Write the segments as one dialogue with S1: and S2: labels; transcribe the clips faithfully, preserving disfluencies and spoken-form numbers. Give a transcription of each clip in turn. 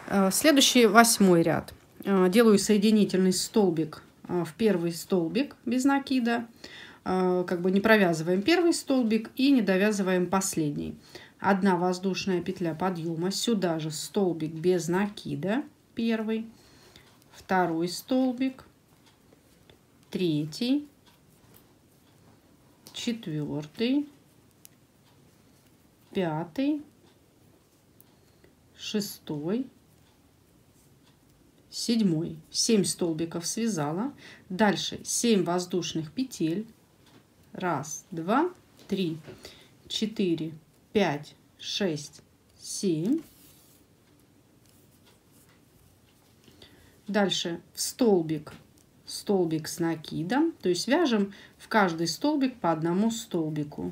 S1: Э, Следующий восьмой ряд. Э, Делаю соединительный столбик э, в первый столбик без накида. Э, Как бы не провязываем первый столбик и не довязываем последний. Одна воздушная петля подъема. Сюда же столбик без накида. Первый. Второй столбик. Третий. Четвертый. Пятый. Шестой. Седьмой. семь столбиков связала. Дальше семь воздушных петель. Раз, два, три, четыре, пять, шесть, семь. Дальше в столбик, столбик с накидом. То есть вяжем в каждый столбик по одному столбику.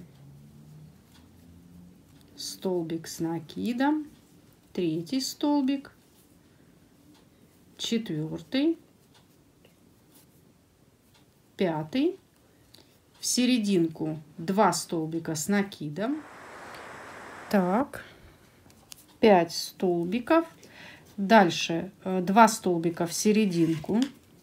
S1: Столбик с накидом. Третий столбик. Четвертый. Пятый. В серединку два столбика с накидом. Так. пять столбиков. Дальше два столбика в серединку.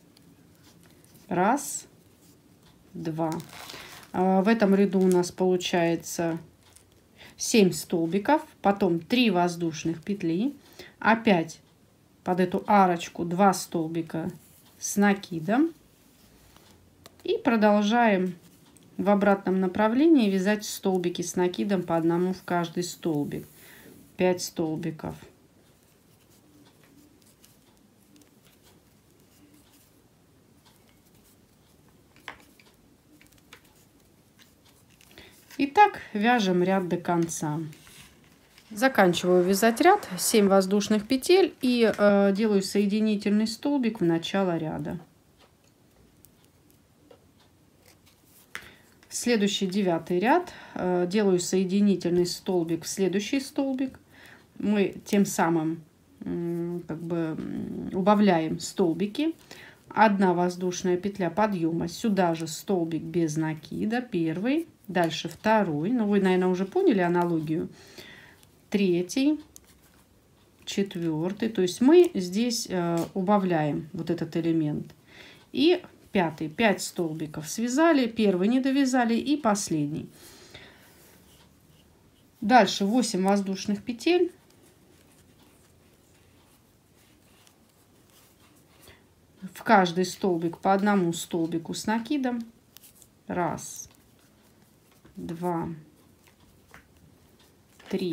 S1: Раз, два. В этом ряду у нас получается семь столбиков. Потом три воздушных петли. Опять под эту арочку два столбика с накидом. И продолжаем в обратном направлении вязать столбики с накидом по одному в каждый столбик. пять столбиков. И так вяжем ряд до конца. Заканчиваю вязать ряд, семь воздушных петель и э, делаю соединительный столбик в начало ряда. Следующий девятый ряд. Э, делаю соединительный столбик в следующий столбик. Мы тем самым э, как бы убавляем столбики. Одна воздушная петля подъема. Сюда же столбик без накида. Первый. Дальше второй. Ну, вы, наверное, уже поняли аналогию. Третий. Четвертый. То есть мы здесь э, убавляем вот этот элемент. И пятый. пять столбиков связали. Первый не довязали. И последний. Дальше восемь воздушных петель. В каждый столбик по одному столбику с накидом. Раз. Два, три,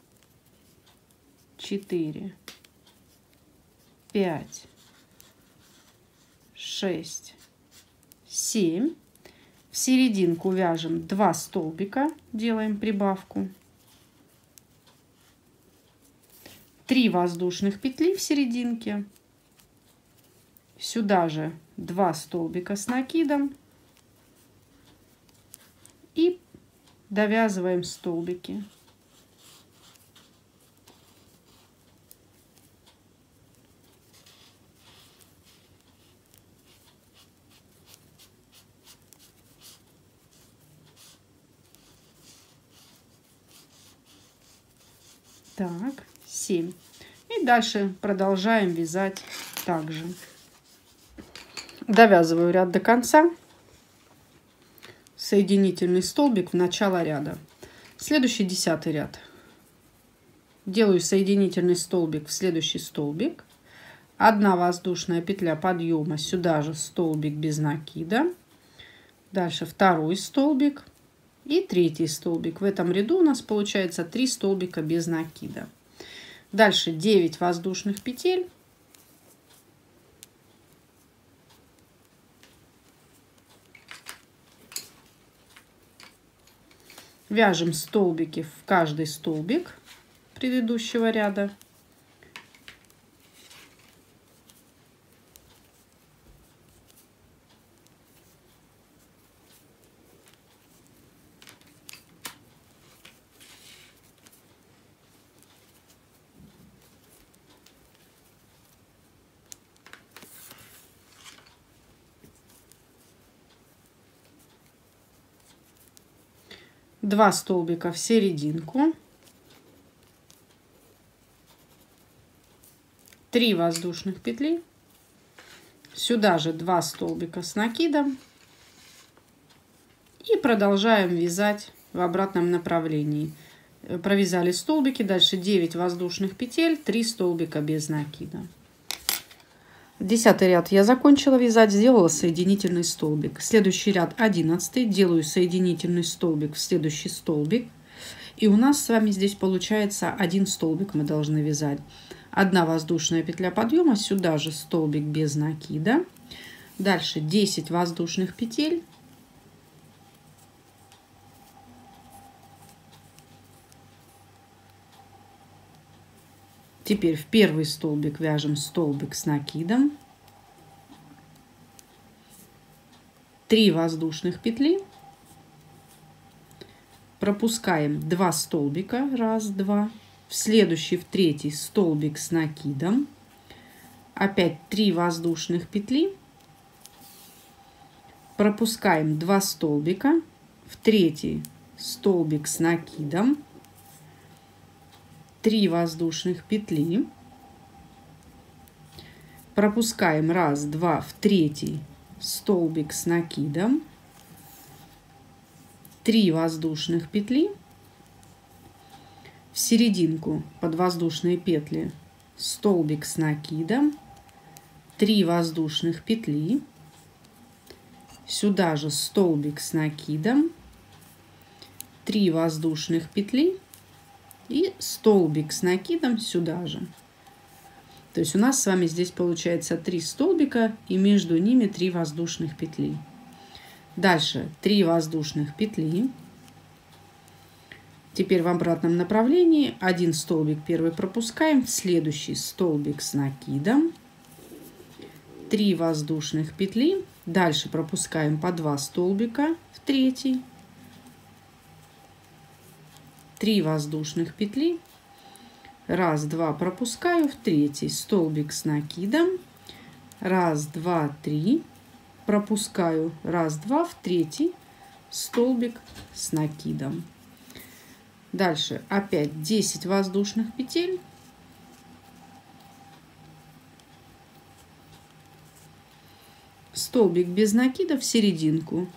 S1: четыре, пять, шесть, семь. В серединку вяжем два столбика, делаем прибавку. три воздушных петли в серединке. Сюда же два столбика с накидом. И довязываем столбики. Так, семь. И дальше продолжаем вязать также. Довязываю ряд до конца. Соединительный столбик в начало ряда. Следующий десятый ряд. Делаю соединительный столбик в следующий столбик. Одна воздушная петля подъема. Сюда же столбик без накида. Дальше второй столбик. И третий столбик. В этом ряду у нас получается три столбика без накида. Дальше девять воздушных петель. Вяжем столбики в каждый столбик предыдущего ряда. Два столбика в серединку. три воздушных петли, сюда же два столбика с накидом и продолжаем вязать в обратном направлении. Провязали столбики, дальше девять воздушных петель, три столбика без накида. Десятый ряд я закончила вязать, сделала соединительный столбик. Следующий ряд одиннадцатый, делаю соединительный столбик в следующий столбик. И у нас с вами здесь получается один столбик мы должны вязать. Одна воздушная петля подъема, сюда же столбик без накида. Дальше десять воздушных петель. Теперь в первый столбик вяжем столбик с накидом. три воздушных петли. Пропускаем два столбика. Раз, два. В следующий, в третий столбик с накидом. Опять три воздушных петли. Пропускаем два столбика. В третий столбик с накидом. три воздушных петли. Пропускаем раз, два, в третий столбик с накидом. три воздушных петли. В серединку под воздушные петли столбик с накидом. три воздушных петли. Сюда же столбик с накидом. три воздушных петли. И столбик с накидом сюда же. То есть у нас с вами здесь получается три столбика и между ними три воздушных петли. Дальше три воздушных петли. Теперь в обратном направлении один столбик первый пропускаем, в следующий столбик с накидом. три воздушных петли. Дальше пропускаем по два столбика в третий. три воздушных петли. Раз, два, пропускаю в третий столбик с накидом. Раз, два, три. Пропускаю. Раз, два, в третий столбик с накидом. Дальше опять десять воздушных петель. Столбик без накида в серединку.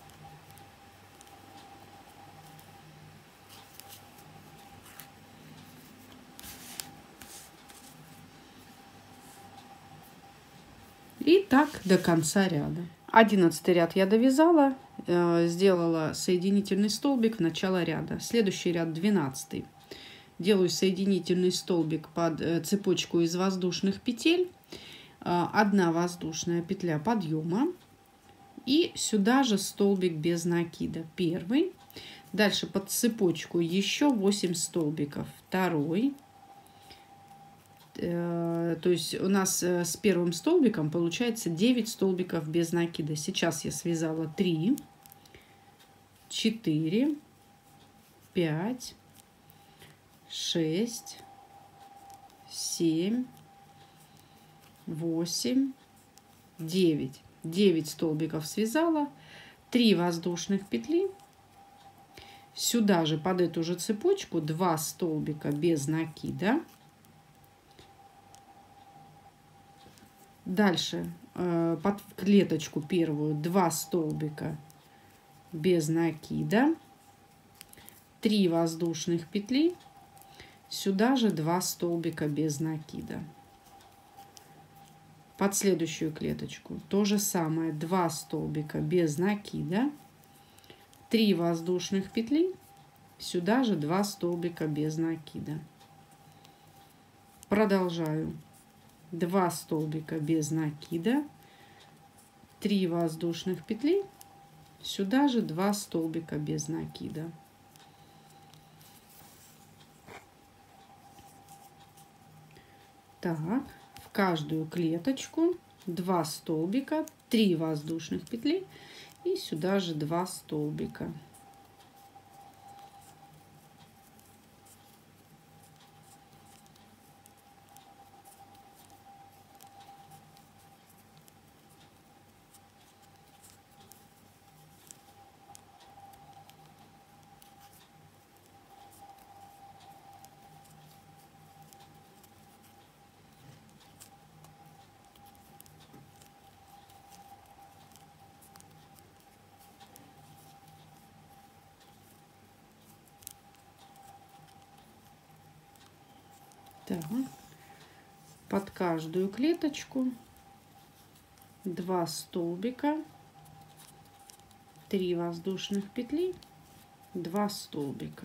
S1: И так до конца ряда. Одиннадцатый ряд я довязала, э, сделала соединительный столбик в начало ряда. Следующий ряд двенадцатый. Делаю соединительный столбик под э, цепочку из воздушных петель. Э, одна воздушная петля подъема. И сюда же столбик без накида. Первый. Дальше под цепочку еще восемь столбиков. Второй. То есть у нас с первым столбиком получается девять столбиков без накида. Сейчас я связала три, четыре, пять, шесть, семь, восемь, девять. девять столбиков связала, три воздушных петли. Сюда же под эту же цепочку два столбика без накида. Дальше э, под клеточку первую два столбика без накида, три воздушных петли, сюда же два столбика без накида. Под следующую клеточку то же самое, два столбика без накида, три воздушных петли, сюда же два столбика без накида. Продолжаю. два столбика без накида, три воздушных петли, сюда же два столбика без накида. Так, в каждую клеточку два столбика, три воздушных петли и сюда же два столбика. Так. Под каждую клеточку два столбика, три воздушных петли, два столбика.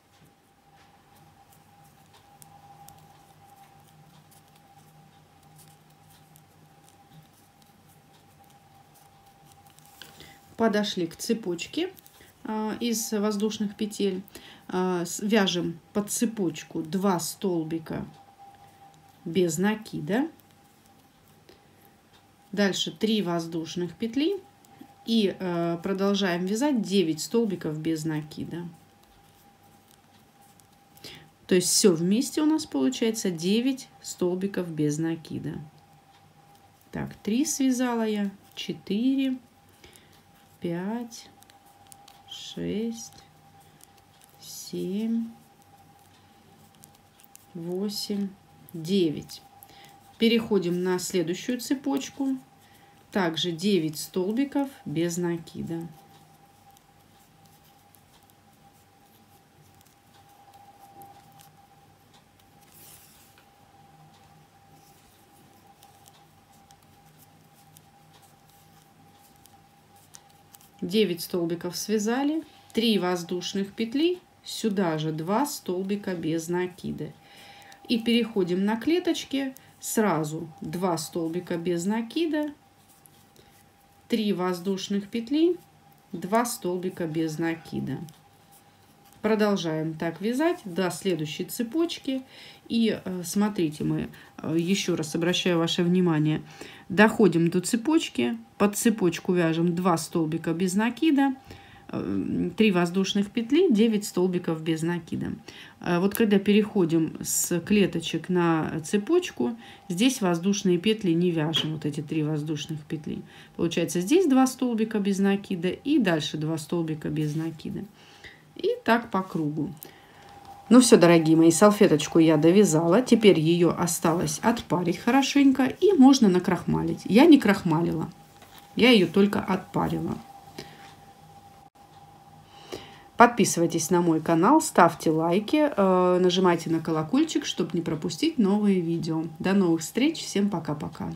S1: Подошли к цепочке э, из воздушных петель. Э, вяжем под цепочку два столбика без накида. Дальше три воздушных петли. И э, продолжаем вязать девять столбиков без накида. То есть все вместе у нас получается девять столбиков без накида. Так, три связала я, четыре, пять, шесть, семь, восемь, девять. Переходим на следующую цепочку. Также девять столбиков без накида. девять столбиков связали, три воздушных петли, сюда же два столбика без накида. И переходим на клеточки, сразу два столбика без накида, три воздушных петли, два столбика без накида. Продолжаем так вязать до следующей цепочки. И смотрите, мы еще раз обращаю ваше внимание, доходим до цепочки, под цепочку вяжем два столбика без накида, три воздушных петли, девять столбиков без накида. Вот когда переходим с клеточек на цепочку, здесь воздушные петли не вяжем, вот эти три воздушных петли. Получается, здесь два столбика без накида и дальше два столбика без накида. И так по кругу. Ну все, дорогие мои, салфеточку я довязала. Теперь ее осталось отпарить хорошенько и можно накрахмалить. Я не крахмалила, я ее только отпарила. Подписывайтесь на мой канал, ставьте лайки, нажимайте на колокольчик, чтобы не пропустить новые видео. До новых встреч, всем пока-пока.